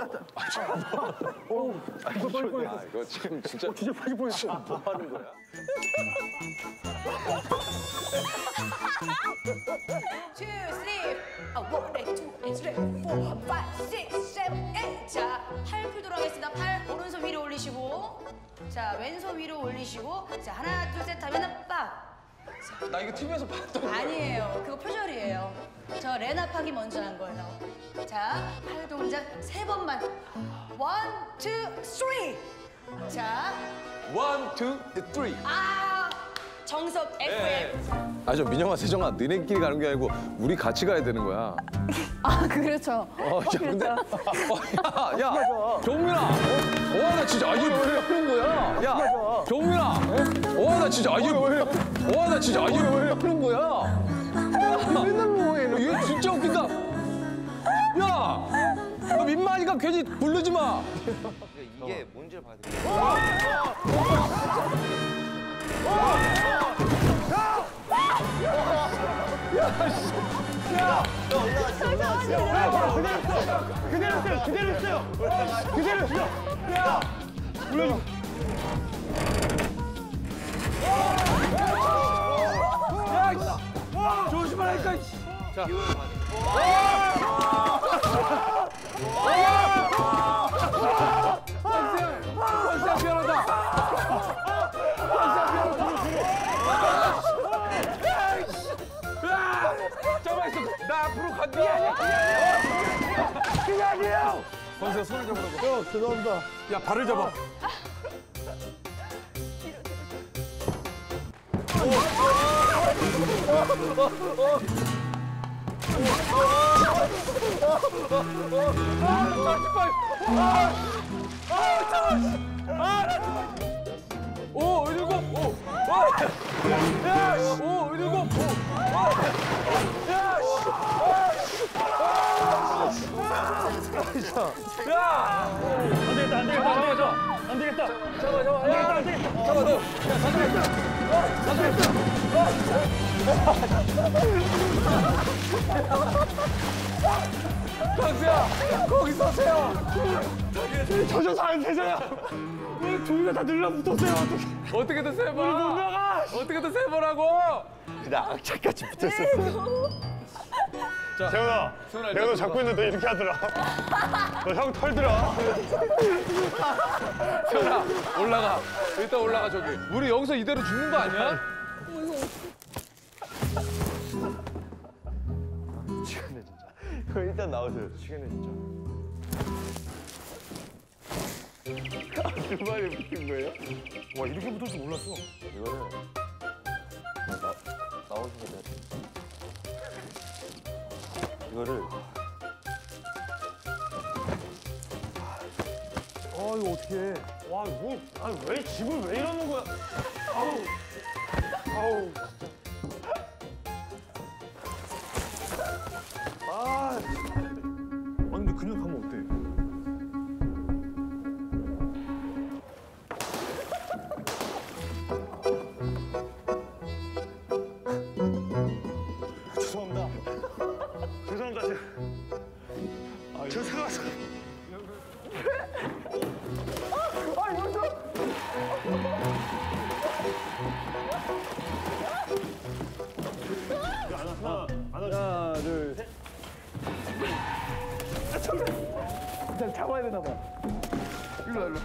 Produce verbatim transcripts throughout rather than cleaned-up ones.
오, 이거 빨리 보여. 이거 지금 진짜. 어, 진짜 빨리 보였어. 뭐 하는 거야? two, three, 아, one, two, three, four, five, six, seven, eight. 자, 팔 풀도록 하겠습니다. 팔 오른손 위로 올리시고, 자, 왼손 위로 올리시고, 자, 하나, 둘, 셋 하면은 빡. 나 이거 티비에서 봤던 거 아니에요. 그거 표절이에요. 저 레나팍이 먼저 한 거예요. 자, 팔 동작 세 번만. one, two, three. 자, one, two, three. 아, 정석 에프엠. 아, 저 민영아, 세정아, 너네끼리 가는 게 아니고 우리 같이 가야 되는 거야. 아, 그렇죠. 어, 야, 근데, 어, 야, 야, 경민아, 어, 와, 나 진짜, 아, 이게 왜 그런 거야? 야, 경민아, 와, 나 진짜, 아, 이게 왜, 와, 나 진짜, 아, 이게 왜 그런 거야? 맨날 뭐해, 이거 진짜 웃긴다. 야, 너 민망하니까 괜히 부르지 마. 이게 뭔지를 봐야 돼. 그대로 있어요. 그대로 있어요. 그대로 있어요. 야, 올려줘. 야, 조심하라니까. 자. 원샷 변하다. 잠깐만 있어. 나 앞으로 간 뒤에 아니야. 그게 아니에요. 권수야, 손을 잡으라고. 형, 죄송합니다. 야, 발을 잡아. 오, 일곱, 오, 야, 오, 일곱, 오, 야, 야, 안 되겠다, 안 되겠다, 안 되겠다, 안 되겠다. 잡아, 잡아, 안 되겠다, 안 되겠다. 잡아, 너, 야, 사주겠다, 사주겠다. 강수야, 거기 서세요. 젖어서 안 되잖아. 왜 종이가 다 늘러붙었어요? 어떻게? 어떻게든 세 번. 못 나가. 어떻게든 세 번하고. 그냥 악착같이 붙었어. 자, 재훈아, 내가 너 잡고 있는데 이렇게 하더라. 너 형 털더라. 재훈아, 올라가. 일단 올라가 저기. 우리 여기서 이대로 죽는 거 아니야? 미치겠네 진짜. 형 일단 나오세요. 미치겠네 진짜. 두 마리 붙인 거예요? 와, 이렇게 붙을 줄 몰랐어. 이거는 나, 나오시면 돼. 이거를 아, 이거 어떡해. 와, 뭐, 아니, 왜 집을 왜 이러는 거야? 아우, 아우, 진짜. 아, 아니, 근데 그냥 가면 어때? 죄송합니다. 죄송합니다. 제가. 죄송합니다. 아, 여기서. 하나, 하나, 하나, 둘, 셋. 아, 잠깐. 일단 잡아야 되나 봐. 일로 와, 일로.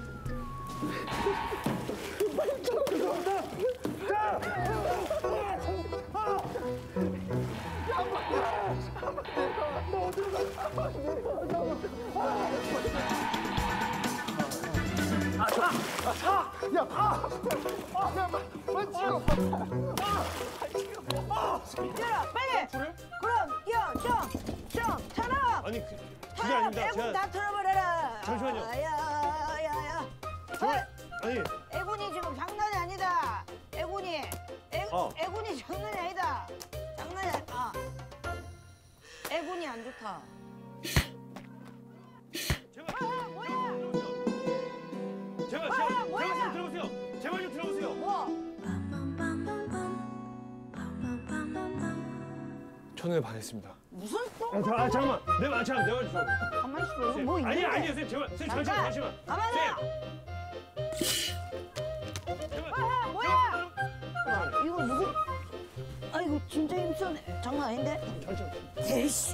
빨리 좀 죄송합니다. 자. 아, 차! 아, 차! 야, 가! 아, 야, 빨리 치워! 아! 아! 야, 빨리! 그래? 그럼, 야, 형! 형, 털어! 아니, 그, 그게 아닙니다. 애군 제가... 다 털어버려라! 잠시만요. 아, 야, 야, 야. 저... 아니... 애군이 지금 장난이 아니다! 애군이! 애, 어. 애군이 장난이 아니다! 장난이 아니다! 아. 애군이 안 좋다. 제발, 아, 뭐야! 제발, 아, 제발, 뭐야! 제발 좀 들어보세요. 제발 좀 들어보세요. 뭐? 첫눈에 반했습니다. 무슨 또? 아, 자, 아 잠깐만. 내 말, 잠깐, 내 말 좀. 가만히 있어. 이거 뭐 아니, 있는데? 아니요, 선생님, 잠깐, 선생님, 잠시만, 잠시만. 가만히 있어. 아, 뭐야? 이거 누구? 아, 이거 진짜 힘쓰네. 장난 아닌데? 잠시만. 에이씨.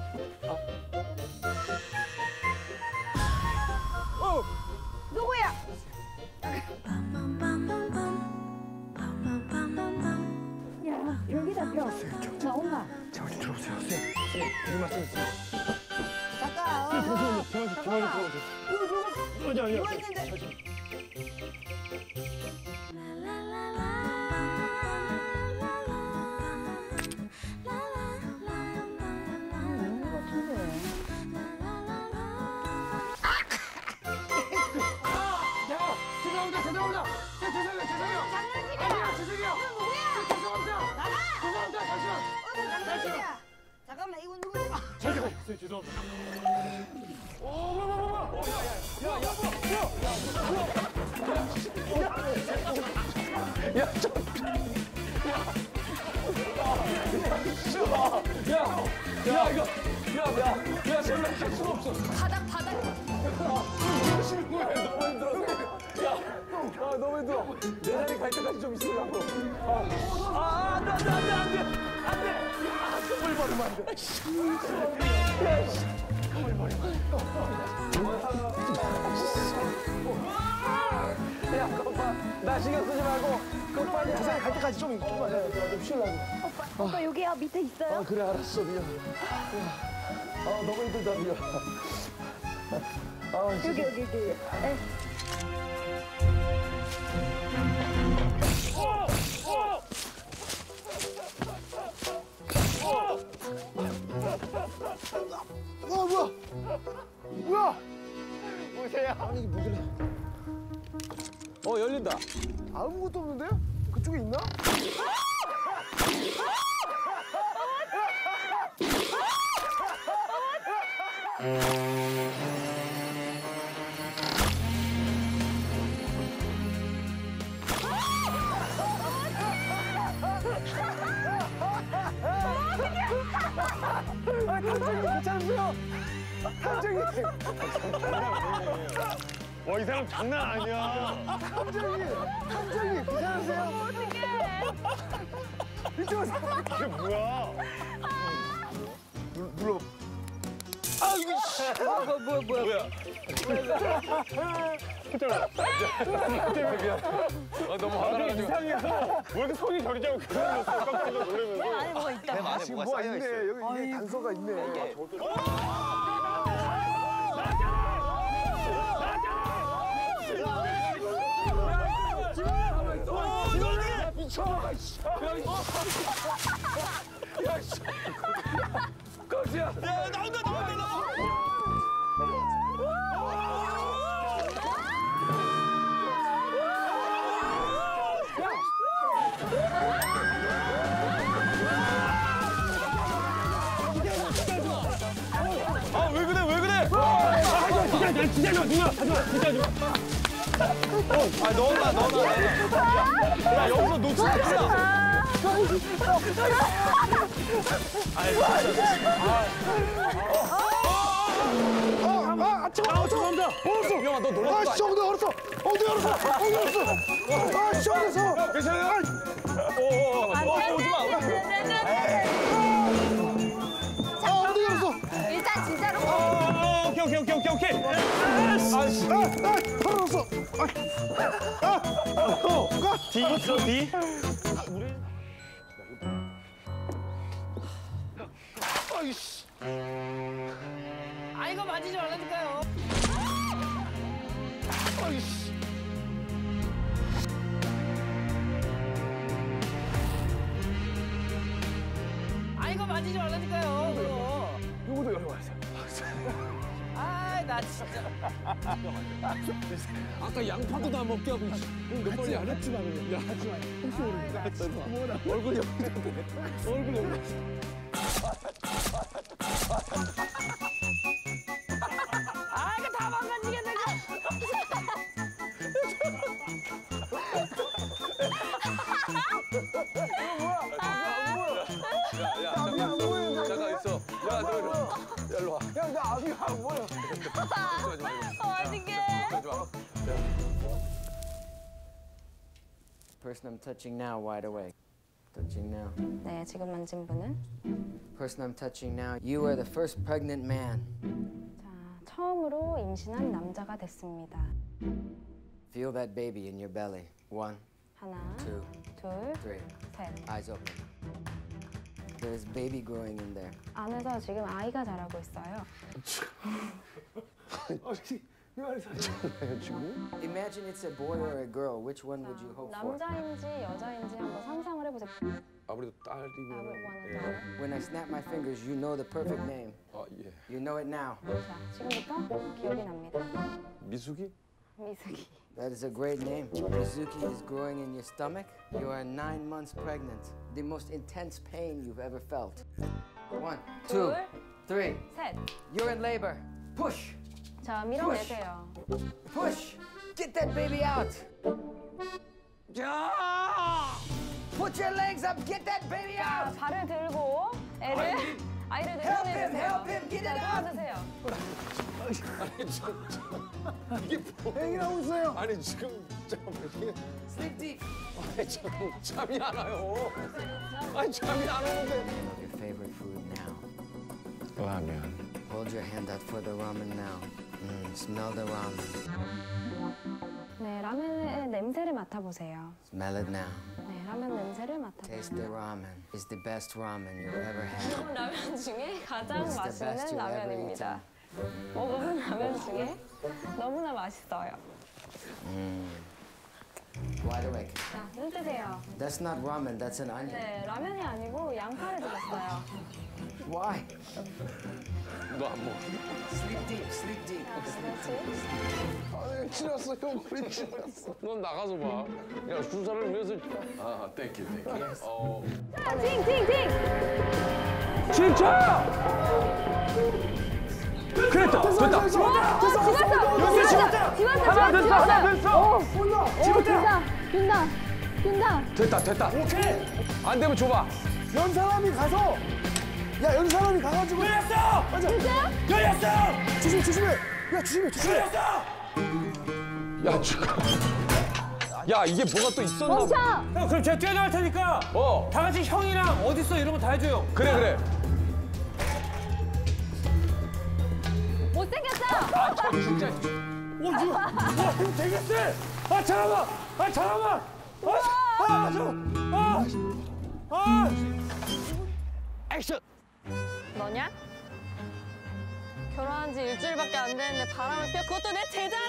어, 누구야? 야, 여기다 펴. 나 엄마. 잠깐 들어보세요, 선생님. 선생님, 드릴 말씀 있어요. 잠깐. 잠시만요, 잠시만요, 잠시만요, 들어보세요. 이거 누구? 아니, 아니, 이거 아니. 있는데. 죄송합니다, 죄송합니다. 죄송해요, 죄송해요. 아니야, 죄송해요. 누구야? 죄송합니다. 나가! 죄송합니다, 잠시만. 어서 장난치냐? 잠깐만, 이거 누구야? 잠시만, 선생님, 죄송합니다. 오, 뭐, 뭐, 뭐, 뭐. 야, 야, 야, 야, 야, 야, 저, 야, 야, 이거, 야, 야, 야, 제발 할 수가 없어. 바닥 바닥. 이러시는 거야, 너무 힘들어. 야, 아, 너무 힘들어. 내 자리 갈 때까지 좀 있으려고. 아, 아, 안 돼, 안 돼, 안 돼, 안 돼, 안 돼. 아, 선물 버리면 안 돼. 야, 씨. 선물 버리면 안 돼. 야, 거봐. 나 신경 쓰지 말고, 그 빨리 그 자리 갈 때까지 좀, 좀 맞아. 좀 쉬려고. 오빠, 오빠 여기야 밑에 있어요? 아, 그래, 알았어, 미안. 아, 너무 힘들다, 미안. 아, 여기 여기 여기. 에. 와, 뭐야? 뭐야? 보세요. 아니, 이게 뭐길래? 어, 열린다. 아무것도 없는데? 그쪽에 있나? 아, 탐정이 괜찮으세요? 탐정이. 와, 이 사람 장난 아니야. 탐정이, 탐정이 괜찮으세요? 어떡해. 이쪽으로. 이게 뭐야? 눌, 눌러. 아, 이거 씨. 아, 뭐야, 뭐야, 뭐야. 괜찮아. 미안. 아, 너무 화가 나가지고. 이상해서. 왜 이렇게 손이 저리 자고 그러면서 깜짝 놀라면서. 안에 뭐가 있다. 뱀 안에 지금 뭐가 뭐가 쌓여 있네. 있어요. 여기 이게 단서가 있네. 미쳐! 야, 씨! 거지야! 야, 나온다, 나온다, 나온다! 아, 왜 그래, 왜 그래? 아, 진짜, 나 진짜 좀 누나, 하지마, 진짜 좀. 아, 넣어놔, 넣어놔. 야, 여기서 놓치지 마. 아, 죄송합니다. 얼었어. 형아, 너 놀랐어. 아, 씨, 엉덩이 얼었어. 엉덩이 얼었어. 엉덩이 얼었어. 아, 씨, 얼었어. 괜찮아요? 오, 오, 오, 오지 마. 아, 엉덩이 얼었어. 일단 진짜로. 아, 오케이, 오케이, 오케이, 오케이, 오케이. 아, 씨. 아, 씨. 아, 아, 털 얼었어. 아, 아, 어, 가. D 있어, D? 아이씨. 아, 이거 만지지 말라니까요. 아이씨. 아, 이거 만지지 말라니까요. 그거. 요거도 열어봐야죠. 아, 나 진짜. 아까 양파도 다 먹게 하고 몇 번이 안 했지 마. 야, 하지 마. 혹시 모르니까. 뭐라. 얼굴 여기. 얼굴 여기. 아, 이거 다 망가지겠네. 야, 야, 잠깐, 잠깐 있어. 야, 너, 야 뭐야? 어떡해. Person I'm touching now, wide awake. Touching now. 네, 지금 만진 분은 Person I'm touching now, you are the first pregnant man. 자, 처음으로 임신한 남자가 됐습니다. Feel that baby in your belly. One, 하나, two, 둘, three. 셋. Eyes open. There's baby growing in there. 안에서 지금 아이가 자라고 있어요. Imagine it's a boy or a girl. Which one would you hope for? 남자인지 여자인지 한번 상상을 해보세요. 아무래도 딸이면. 네. When I snap my fingers, you know the perfect name. 아 예. You know it now. 자, 지금부터 기억이 납니다. 미숙이? 미숙이. That is a great name. Mizuki is growing in your stomach. You are nine months pregnant. The most intense pain you've ever felt. One, two, 둘, three. 셋. You're in labor. Push, 자, 밀어내세요. push. Get that baby out. Put your legs up. Get that baby 자, out. 발을 들고 애를 아이를 Help him, 내려내세요. help him, get it 자, out. 도와주세요. 아니 저, 저 이게 뭐? 애기라고 있어요. 아니 지금 잠깐만 이게 Sleep deep. 아니 참 잠이 안 와요. 아니 잠이 안 오는데. Your favorite food now. 라면. Hold your hand out for the ramen now. Mm, smell the ramen. 네, 라면의 냄새를 맡아보세요. Smell it now. 네, 라면 냄새를 Taste the 맡아보세요. ramen. It's the best ramen you've ever had. 라면 중에 가장 It's the best 맛있는 you've ever 라면입니다. eaten. 먹어본 라면 중에 너무나 맛있어요. Wide awake. 자, 눈 뜨세요. That's not ramen. That's an onion. 네, 라면이 아니고 양파를 드셨어요. Why? 너 안 먹어. Sleep deep. Sleep deep. 그렇지? 아니 지났어 형 우리 지났어. 넌 나가서 봐. 야 수사를 위해서. 아 땡큐 땡큐. 어. 자, 팅, 팅, 팅! 진짜! 그랬다. 됐다. 집었어! 집었어! 집었어! 하나 됐어. 하나 됐어. 빈다, 빈다, 빈다. 됐다 됐다. 오케이. 안 되면 줘봐. 연 사람이 가서. 야, 연 사람이 가가지고. 열렸어. 맞아. 열렸어. 조심 조심해. 야 조심해 조심해. 열렸어. 야 지금. 야 이게 뭐가 또 있었나? 멈춰! 형 그럼 제가 뛰어나갈 테니까. 어. 다 같이 형이랑 어디 있어 이런 거 다 해줘요. 그래 그래. 못생겼어! 아 저 진짜. 오 지금 와 이거 되게 세. 아 잠깐만. 아 잠깐만. 아, 아 잠깐. 아. 아. 액션. 너냐? 결혼한 지 일주일밖에 안 됐는데 바람을 피워 그것도 내 제자랑?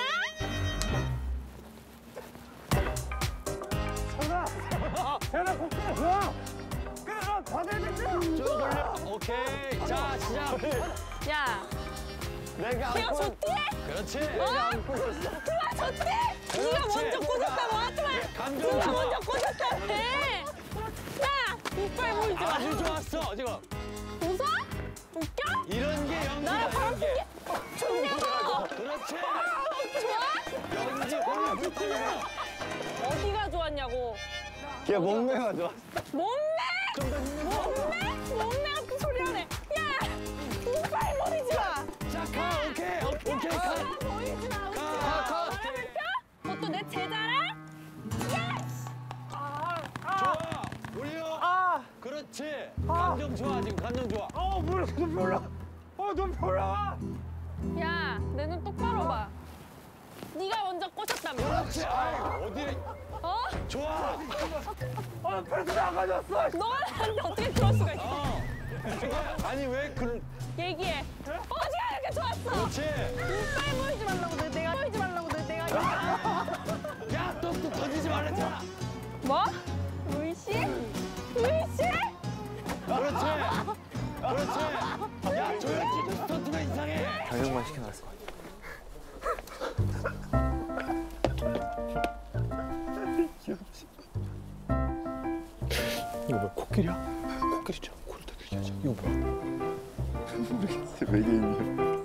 대나 곡대 좋아. 그래 너 받아야 돼. 좀 돌려. 오케이. 자, 시작. 야, 내가 내가 안고. 좋대? 그렇지. 어? 그가 좋대? 네가 먼저 꽂았다고 하지만 감정 네가 좋아. 먼저 꽂았다며. 야, 이빨 보이지 마. 아주 좋았어, 지금. 웃어? 웃겨? 이런 게 나를 연기다, 바람 연기. 피게 좋냐고. 그렇지. 좋아? 연기 보니 붙이는 어디가 좋았냐고. 걔 몸매가 좋아. 몸매! 몸매? 몸매가 그 소리 하네. 야, 이빨 보이지 마. 자, 가. 오케이. 오케이, 오케이. 가. 아, 보이지 마. 웃지 가, 마. 가. 바람을 펴? 그것도 내 제자랑? 예스! 좋아. 올려. 아. 그렇지. 감정 좋아, 지금. 감정 좋아. 어 뭐야 눈 올라. 어눈 올라. 야, 내 눈 똑바로 봐. 네가 먼저 꽂혔다며. 그렇지. 아이, 어디. 어? 좋아. 어 패스 나가졌어. 너가 나한테 어떻게 그럴 수가 있어? 어. 아니, 왜 그. 얘기해. 어디가 이렇게 좋았어? 그렇지. 이빨 보이지 말라고 내 내가 보이지 말라고 내 내가. 야, 또, 또 던지지 말랬잖아. 뭐? 의심? 의심? 그렇지. 그렇지. 야, 조용히 스턴트가 이상해. 저녁만 시켜놨어. 이거 뭐야 코끼리야? 코끼리잖아. 코끼리잖아. 이거 뭐야? 모르겠어 외계인이야.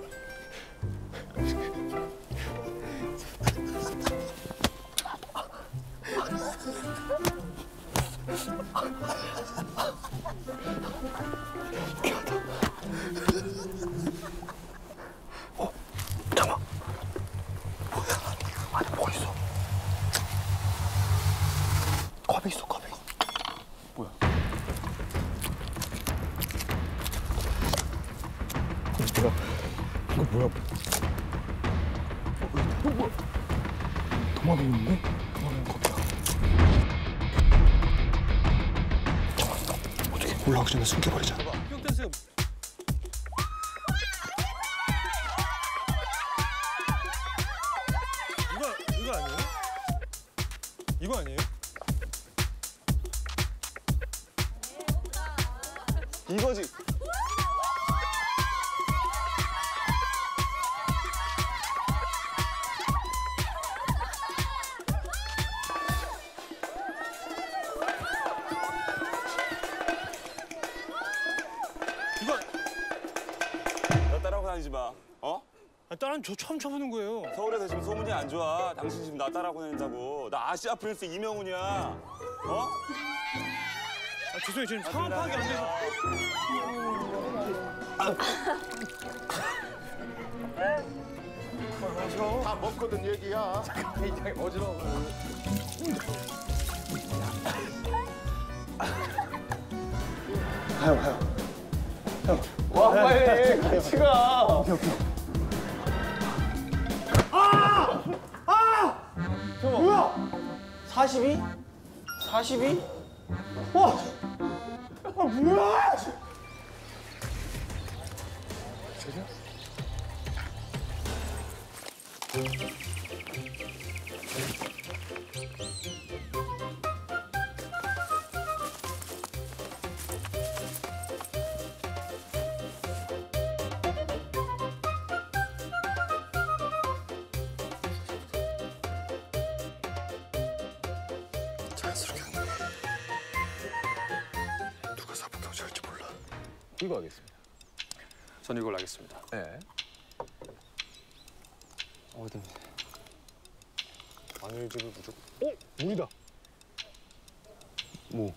이거 뭐야? 어, 어, 뭐야? 도마뱀 있는데? 도마뱀 겁이야. 어떻게 올라오기 전에 숨겨버리자. 형태쌤. 이거 이거 아니에요? 이거 아니에요? 이거지. 이거 나 따라하고 다니지 마. 어? 아, 다른 저 처음 쳐보는 거예요. 서울에서 지금 소문이 안 좋아. 당신 지금 나 따라하고 다닌다고. 나 아시아 프린스 이명훈이야. 어? 아, 죄송해요. 지금 상황 파악이 안 돼서. 다 먹거든 얘기야. 어지러워. 가요 가요. 형. 와 빨리 같이 가. 오케이 오케이. 아! 아! 잠깐만. 뭐야? 사십이? 사십이? 와! 아 뭐야? 세죠? 자연스럽게 하네. 누가 사부 경찰일지 몰라. 이거 하겠습니다. 전 이걸 하겠습니다. 네. 어디? 마늘즙을 무조건. 어? 물이다. 뭐?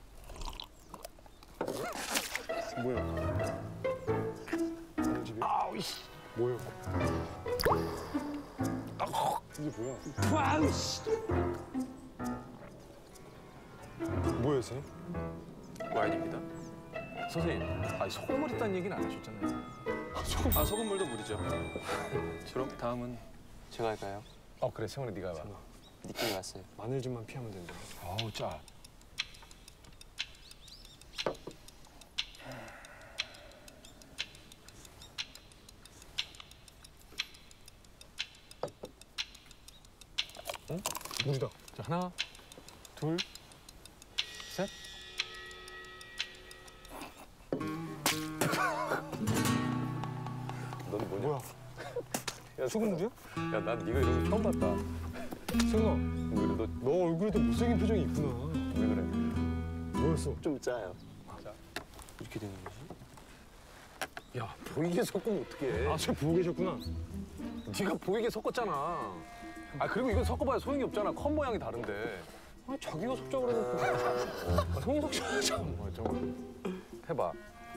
뭐야? 마늘즙이? 아우 씨. 뭐야? 아, 이게 뭐야? 아우 씨. 뭐예요, 선생님? 와인입니다. 선생님, 아 소금물 있다는 얘기는 안 하셨잖아요. 아, 소금. 아 소금물도 물이죠. 그럼 다음은 제가 할까요? 어 그래 세훈이 네가 해봐. 느낌이 왔어요. 마늘즙만 피하면 된다. 아우 짜. 응? 물이다. 자 하나, 둘, 셋. 넌 뭐냐? 뭐야? 야 소금물이야? 야, 난 네가 이런 거 처음 봤다. 승아, 왜 그래? 너, 너 얼굴에도 못생긴 표정이 있구나. 왜 그래? 뭐였어? 좀 짜요. 자, 이렇게 되는 거지? 야, 보이게 섞으면 어떡해. 아, 저 보고 계셨구나. 네가 보이게 섞었잖아. 아, 그리고 이거 섞어봐야 소용이 없잖아. 컵 모양이 다른데. 아, 자기가 섞자 그래놓고. 아, 형이 섞자. 뭐, 정말. 해봐.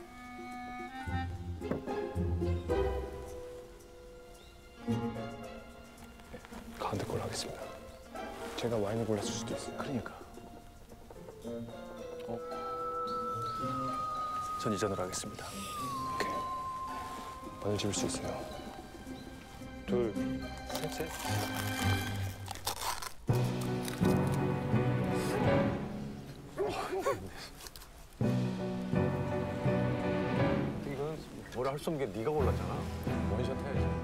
가운데 걸로 하겠습니다. 제가 와인을 골랐을 수도 있어요. 그러니까. 어? 전 이전으로 하겠습니다. 오케이. 마늘 집을 수 있어요. 둘, 셋, 셋. 이건 뭐라 할 수 없는 게 네가 골랐잖아. 원샷 해야지.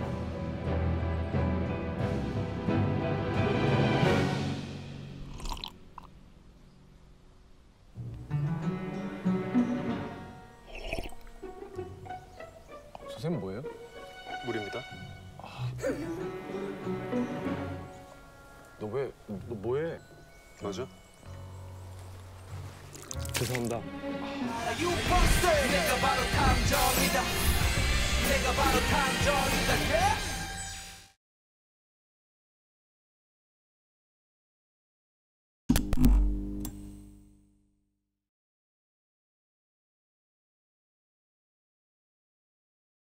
선생님 뭐예요? 물입니다. 너 왜, 너 뭐해? 맞아? 죄송합니다. 내가 바로 탐정이다. 내가 바로 탐정이다.